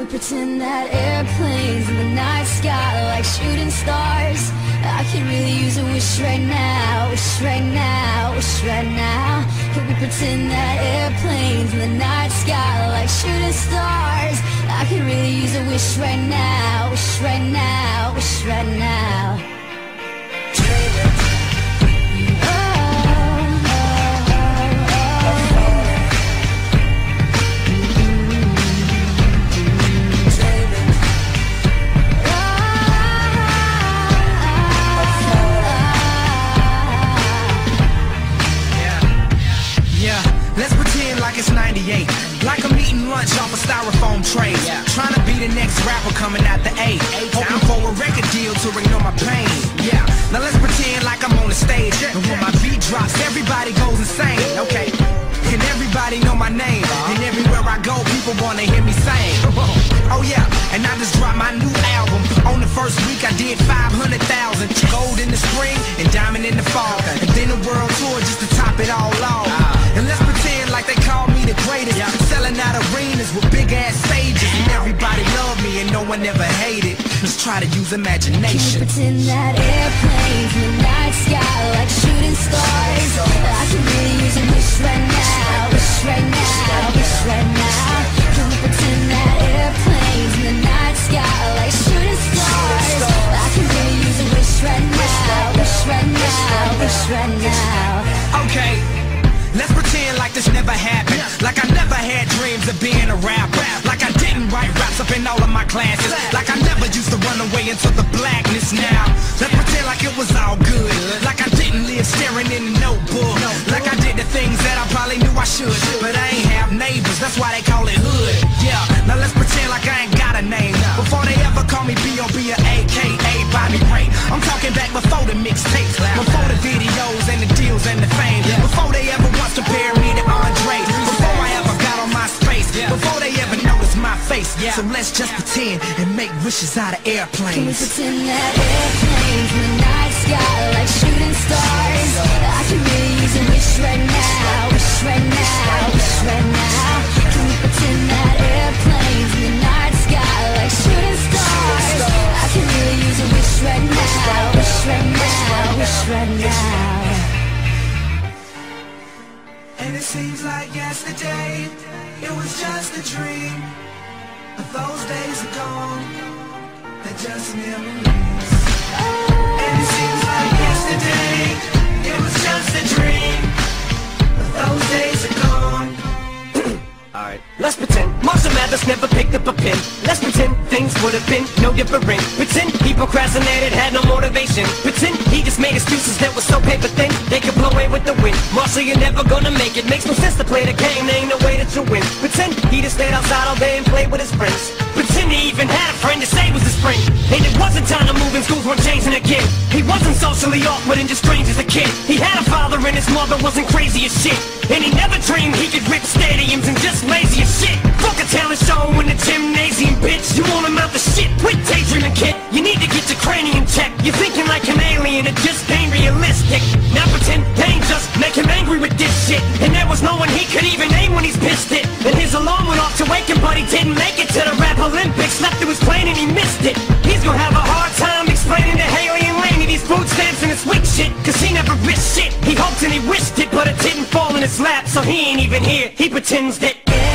We pretend that airplanes in the night sky like shooting stars. I could really use a wish right now, wish right now, wish right now. Could we pretend that airplanes in the night sky like shooting stars? I could really use a wish right now, wish right now, wish right now. Let's pretend like it's 98, like I'm eating lunch off a styrofoam tray, trying to be the next rapper coming out the A, hoping for a record deal to ignore my pain. Yeah, now let's pretend like I'm on the stage, and when my beat drops, everybody goes insane. Okay, can everybody know my name? And everywhere I go, people wanna hear me sing. Oh yeah, and I just dropped my new album. On the first week I did 500,000. Gold in the spring and diamond in the fall, and then a world tour just to top it all off. And let's pretend like they call me the greatest, selling out arenas with big ass stages, and everybody love me and no one ever hated. Let's try to use imagination. Can we pretend that airplanes in the night sky like shooting stars? I can really use a wish right now, wish right now, wish right now. Can we pretend that airplanes in the night sky like shooting stars? I can really use a wish right now, wish right now, wish right now. Okay, let's pretend like this never happened, like I never had dreams of being a rapper, like I didn't write raps up in all of my classes, like I never used to run away into the blackness. Now let's pretend like it was all good, like I didn't live staring in a notebook, like I did the things that I probably knew I should, but I ain't have neighbors, that's why they call it hood. Yeah, now let's pretend like I ain't got a name, before they ever call me B.O.B. or A.K.A. Bobby Ray. I'm talking back before the mixtapes, before the videos and the deals and the fame, before they ever once compared me to Andre, before I ever got on my space, before they ever noticed my face. So let's just pretend and make wishes out of airplanes. Can we pretend that airplanes in the night sky like shooting stars? I can really use a wish right now, wish right now, wish right now. Can we pretend that airplanes in the night sky like shooting stars? I can really use a wish right now, wish right now, wish right now. And it seems like yesterday, it was just a dream, but those days are gone, they're just memories. And it seems like yesterday, it was just a dream, but those days are gone. Alright, let's pretend Marshall Mathers never picked up a pen. Let's pretend things would have been no different. Pretend he procrastinated, had no motivation. Pretend he just made excuses that were so paper thin they could blow away with the wind. Marshall, you're never gonna make it. Makes no sense to play the game, there ain't no way that you win. Pretend he just stayed outside all day and played with his friends. Pretend he even had a friend to say was his friend. And it wasn't time to move and schools weren't changing again. He wasn't socially awkward and just strange as a kid. He had a father and his mother wasn't crazy as shit. And he never dreamed he could rip stadiums and just lazy as shit. Fuck a talent show in the gymnasium, bitch. You won't amount to shit. Quit daydreaming, kid. You need to get your cranium checked. You're thinking like an alien, it just ain't realistic. Now pretend they ain't just make him angry with this shit. And there was no one he could even name when he's pissed it. And his alarm went off to wake him, but he didn't make it to the rap Olympics. Left through his plane and he missed it. He's gonna have a hard time explaining to Haley and Laney these food stamps and his weak shit, cause he never risked shit. He hoped and he wished it, but it didn't fall in his lap, so he ain't even here. He pretends that